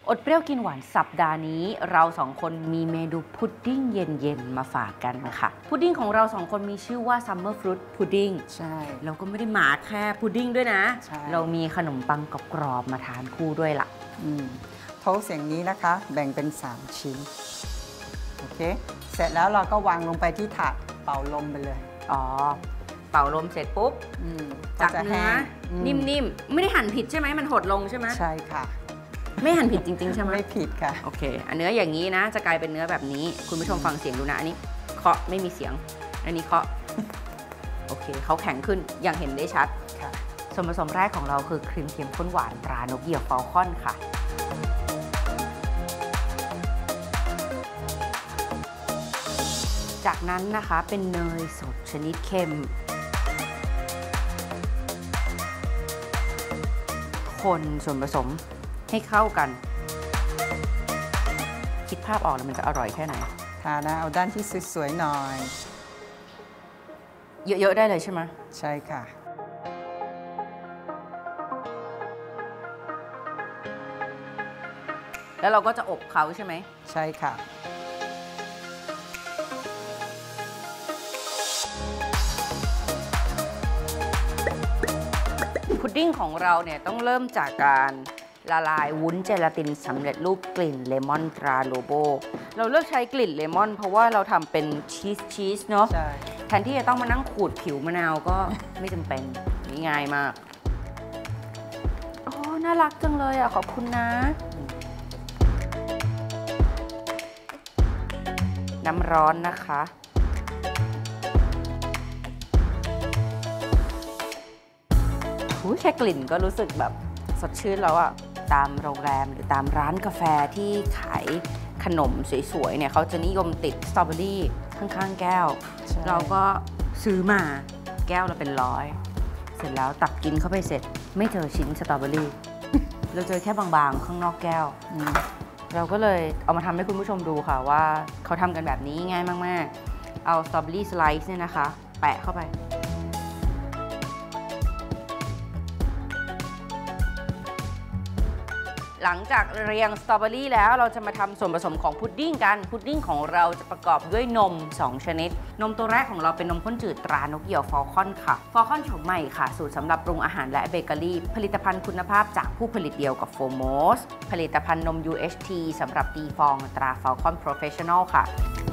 อดเปรี้ยวกินหวานสัปดาห์นี้เราสองคนมีเมนูพุดดิ้งเย็นๆมาฝากกันค่ะพุดดิ้งของเราสองคนมีชื่อว่า Summer Fruit Pudding ใช่เราก็ไม่ได้มาแค่พุดดิ้งด้วยนะเรามีขนมปังกรอบๆมาทานคู่ด้วยล่ะโทสต์อย่างนี้นะคะแบ่งเป็น3ชิ้นโอเคเสร็จแล้วเราก็วางลงไปที่ถาดเป่าลมไปเลยเป่าลมเสร็จปุ๊บจากเนื้อนิ่มๆไม่ได้หั่นผิดใช่ไหมมันหดลงใช่ไหมใช่ค่ะไม่หั่นผิดจริงๆใช่ไหมไม่ผิดค่ะโอเคอันเนื้ออย่างนี้นะจะกลายเป็นเนื้อแบบนี้คุณผู้ชมฟังเสียงดูนะอันนี้เคาะไม่มีเสียงอันนี้เคาะโอเคเขาแข็งขึ้นอย่างเห็นได้ชัดค่ะส่วนผสมแรกของเราคือครีมเค็มข้นหวานตรานกเหยี่ยวฟอลคอนค่ะจากนั้นนะคะเป็นเนยสดชนิดเค็มคนส่วนผสมให้เข้ากันคิดภาพออกแล้วมันจะอร่อยแค่ไหนทานะเอาด้านที่สวยๆหน่อยเยอะๆได้เลยใช่ไหมใช่ค่ะแล้วเราก็จะอบเขาใช่ไหมใช่ค่ะพุดดิ้งของเราเนี่ยต้องเริ่มจากการละลายวุ้นเจลาตินสำเร็จรูปกลิ่นเลมอนตราโลโบเราเลือกใช้กลิ่นเลมอนเพราะว่าเราทำเป็นชีสเนาะแทนที่จะต้องมานั่งขูดผิวมะนาวก็ไม่จำเป็นนี่ง่ายมากโอ้น่ารักจังเลยอ่ะขอบคุณนะน้ำร้อนนะคะแค่กลิ่นก็รู้สึกแบบสดชื่นแล้วอะตามโรงแรมหรือตามร้านกาแฟที่ขายขนมสวยๆเนี่ยเขาจะนิยมติดสตรอเบอรี่ข้างๆแก้วเราก็ซื้อมาแก้วละเป็น100เสร็จแล้วตักกินเข้าไปเสร็จไม่เจอชิ้นสตรอเบอรี่ เราเจอแค่บางๆข้างนอกแก้วเราก็เลยเอามาทำให้คุณผู้ชมดูค่ะว่าเขาทำกันแบบนี้ง่ายมากๆเอาสตรอเบอรี่สไลซ์เนี่ยนะคะแปะเข้าไปหลังจากเรียงสตรอเบอรี่แล้วเราจะมาทำส่วนผสมของพุดดิ้งกันพุดดิ้งของเราจะประกอบด้วยนม2ชนิดนมตัวแรกของเราเป็นนมข้นจืดตรานกเหยี่ยวฟอลคอนค่ะฟอลคอนโฉมใหม่ค่ะสูตรสำหรับปรุงอาหารและเบเกอรี่ผลิตภัณฑ์คุณภาพจากผู้ผลิตเดียวกับโฟโมสผลิตภัณฑ์นม UHT สำหรับตีฟองตราฟอลคอนโปรเฟชชั่นอลค่ะ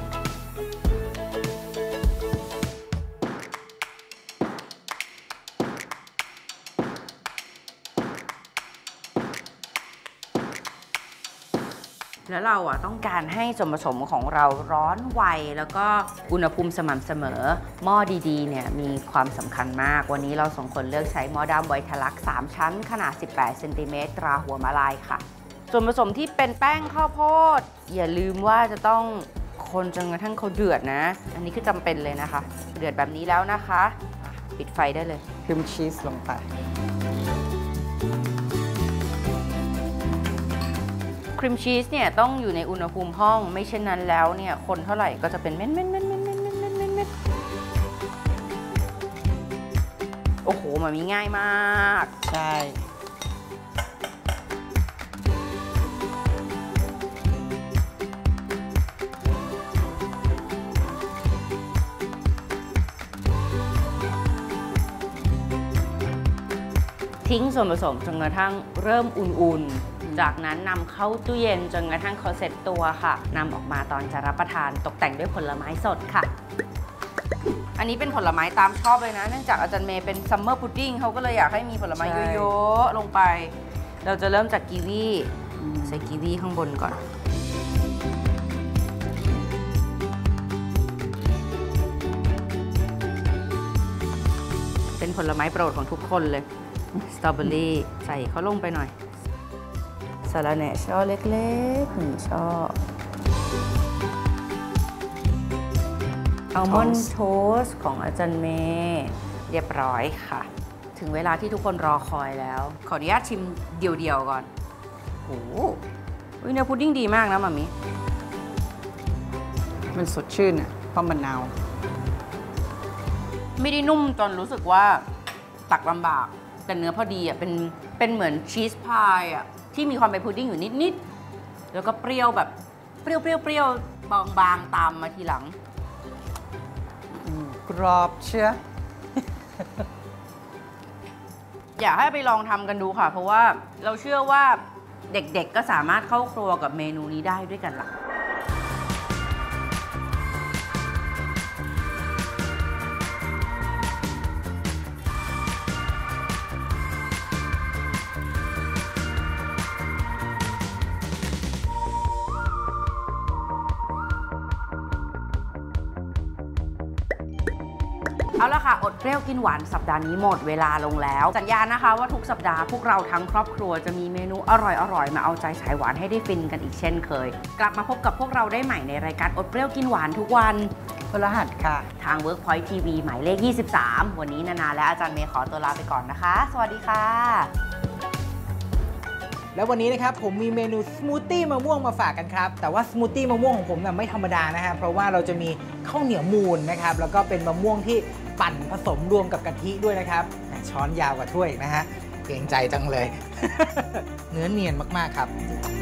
แล้วเราต้องการให้ส่วนผสมของเราร้อนไวแล้วก็อุณหภูมิสม่ำเสมอหม้อดีๆเนี่ยมีความสำคัญมากวันนี้เราสองคนเลือกใช้หม้อดำไวทลัก3ชั้นขนาด18เซนติเมตรตราหัวมะลายค่ะส่วนผสมที่เป็นแป้งข้าวโพดอย่าลืมว่าจะต้องคนจนกระทั่งเขาเดือดนะอันนี้คือจำเป็นเลยนะคะเดือดแบบนี้แล้วนะคะปิดไฟได้เลยครีมชีสลงไปครีมชีสเนี่ยต้องอยู่ในอุณหภูมิห้องไม่เช่นนั้นแล้วเนี่ยคนเท่าไหร่ก็จะเป็นเม็ดโอ้โหมันมีง่ายมากใช่ทิ้งส่วนผสมจนกระทั่งเริ่มอุ่นๆจากนั้นนำเข้าตู้เย็นจนกระทั่งเขาเสร็จตัวค่ะนำออกมาตอนจะรับประทานตกแต่งด้วยผลไม้สดค่ะอันนี้เป็นผลไม้ตามชอบเลยนะเนื่องจากอาจารย์เมย์เป็นซัมเมอร์พุดดิ้งเขาก็เลยอยากให้มีผลไม้เยอะๆลงไปเราจะเริ่มจากกีวีใส่กีวีข้างบนก่อนเป็นผลไม้โปรดของทุกคนเลยสตรอเบอรี่ใส่เขาลงไปหน่อยสาระแหน่ช่อเล็กๆ1 ช่ออัลมอนด์โทสต์ของอาจารย์เมย์เรียบร้อยค่ะถึงเวลาที่ทุกคนรอคอยแล้วขออนุญาตชิมเดี่ยวๆก่อนโอ้โหเนื้อพุดดิ้งดีมากนะมามิมันสดชื่นเพราะมะนาวไม่ได้นุ่มจนรู้สึกว่าตักลำบากแต่เนื้อพอดีเป็นเหมือนชีสพายที่มีความเป็นพุดดิ้งอยู่นิดแล้วก็เปรี้ยวแบบเปรี้ยวบางๆตามมาทีหลังกรอบเชียวอยากให้ไปลองทำกันดูค่ะ เพราะว่าเราเชื่อว่าเด็กๆก็สามารถเข้าครัวกับเมนูนี้ได้ด้วยกันล่ะ เอาละค่ะอดเปรี้ยวกินหวานสัปดาห์นี้หมดเวลาลงแล้วสัญญานะคะว่าทุกสัปดาห์พวกเราทั้งครอบครัวจะมีเมนูอร่อยๆมาเอาใจสายหวานให้ได้ฟินกันอีกเช่นเคย กลับมาพบกับพวกเราได้ใหม่ในรายการอดเปรี้ยวกินหวานทุกวันพฤหัสค่ะทาง Workpoint TV หมายเลข 23 วันนี้นานาและอาจารย์เมย์ขอตัวลาไปก่อนนะคะสวัสดีค่ะแล้ววันนี้นะครับผมมีเมนูสมูทตี้มะม่วงมาฝากกันครับแต่ว่าสมูทตี้มะม่วงของผมน่ะไม่ธรรมดานะฮะเพราะว่าเราจะมีข้าวเหนียวมูนนะครับแล้วก็เป็นมะม่วงที่ปั่นผสมรวมกับกะทิด้วยนะครับช้อนยาวกว่าถ้วยนะฮะเกรงใจจังเลย เนื้อเนียนมากๆครับ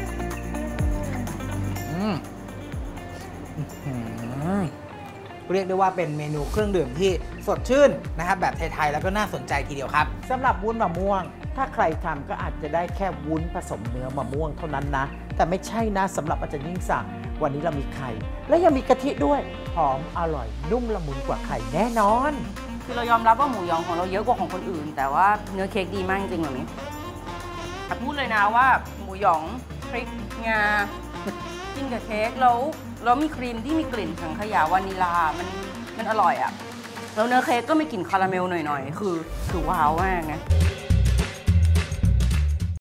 เรียกได้ว่าเป็นเมนูเครื่องดื่มที่สดชื่นนะครับแบบไทยๆแล้วก็น่าสนใจทีเดียวครับสำหรับวุ้นมะม่วงถ้าใครทำก็อาจจะได้แค่วุ้นผสมเนื้อมะม่วงเท่านั้นนะแต่ไม่ใช่นะสำหรับอาจารย์ยิ่งศักดิ์วันนี้เรามีไข่และยังมีกะทิด้วยหอมอร่อยนุ่มละมุนกว่าไข่แน่นอนคือเรายอมรับว่าหมูยองของเราเยอะกว่าของคนอื่นแต่ว่าเนื้อเค้กดีมากจริงๆแบบนี้พูดเลยนะว่าหมูยองพริกงากินกับเค้กแล้วมีครีมที่มีกลิ่นสังขยาวานิลามันอร่อยอะแล้วเนื้อเค้กก็มีกลิ่นคาราเมลหน่อยๆคือว้าวมากนะ